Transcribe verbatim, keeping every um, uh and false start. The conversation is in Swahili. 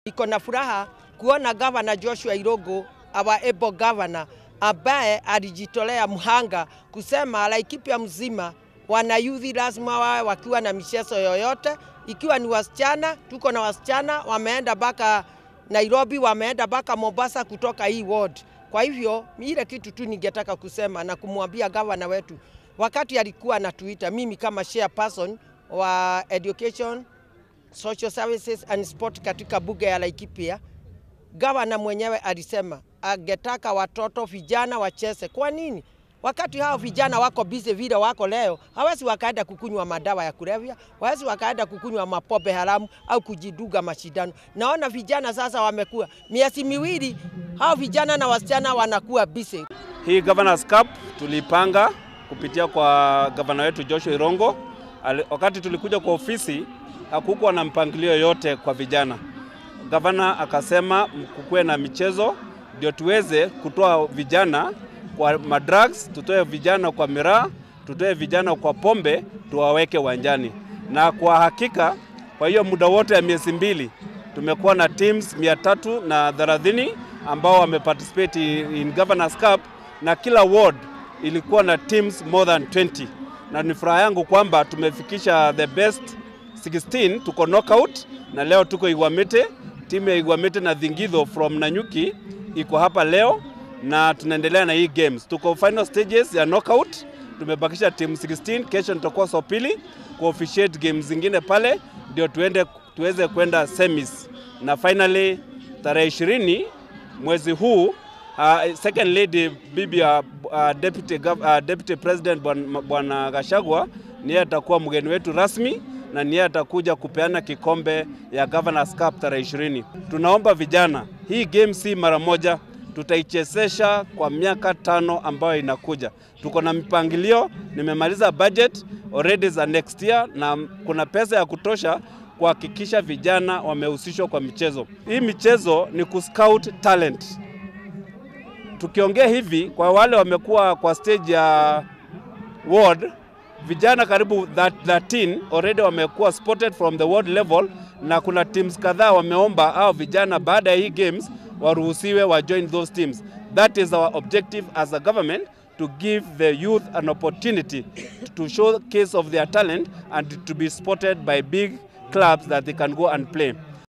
Niko na furaha kuona Governor Joshua Irungu, our able governor, ambaye alijitolea mhanga kusema Laikipia mzima wana youth lazima wawe wakiwa na michezo yoyote. Ikiwa ni wasichana, tuko na wasichana wameenda baka Nairobi, wameenda baka Mombasa kutoka hii ward. Kwa hivyo ile kitu tu ningetaka kusema na kumwambia governor wetu, wakati alikuwa anatuita mimi kama chairperson wa education, social services and sport katika bunge ya Laikipia, governor mwenyewe alisema angetaka watoto vijana wacheze. Kwa nini? Wakati hao vijana wako busy vile wako leo, hawezi wakaenda kukunywa madawa ya kulevya, hawezi wakaenda kukunywa mapobe haramu au kujiduga mashindano. Naona vijana sasa wamekuwa miezi miwili, hao vijana na wasichana wanakuwa busy. Hii Governors Cup tulipanga kupitia kwa governor wetu Joshua Irungu. Wakati tulikuja kwa ofisi hakukuwa na mpangilio yote kwa vijana. Governor akasema kukuwe na michezo ndio tuweze kutoa vijana kwa madrugs, tutoe vijana kwa miraa, tutoe vijana kwa pombe, tuwaweke uwanjani. Na kwa hakika kwa hiyo muda wote ya miezi mbili tumekuwa na teams mia tatu na thelathini ambao wameparticipate in Governors Cup, na kila ward ilikuwa na teams more than twenty. Na ni furaha yangu kwamba tumefikisha the best sixteen, tuko knockout, na leo tuko Igwamete. Timu ya Igwamete na Thingitho from Nanyuki iko hapa leo na tunaendelea na hii games. Tuko final stages ya knockout, tumebakisha team sixteen. Kesho nitakuwa Sopili ku officiate games zingine pale ndio tuende tuweze kwenda semis, na finally tarehe ishirini mwezi huu uh, second lady bibi uh, uh, deputy uh, deputy president bwana Gachagua niye atakuwa mgeni wetu rasmi, na niye atakuja kupeana kikombe ya Governors Cup tarehe ishirini. Tunaomba vijana, hii game si mara moja, tutaichezesha kwa miaka tano ambayo inakuja. Tuko na mipangilio, nimemaliza budget already za next year, na kuna pesa ya kutosha kuhakikisha vijana wamehusishwa kwa michezo. Hii michezo ni kuscout talent. Tukiongea hivi, kwa wale wamekuwa kwa stage ya ward, vijana karibu thirteen already wamekuwa spotted from the world level, na kuna teams kadhaa wameomba hao vijana baada ya hii games waruhusiwe wa join those teams. That is our objective as a government, to give the youth an opportunity to show case of their talent and to be spotted by big clubs that they can go and play.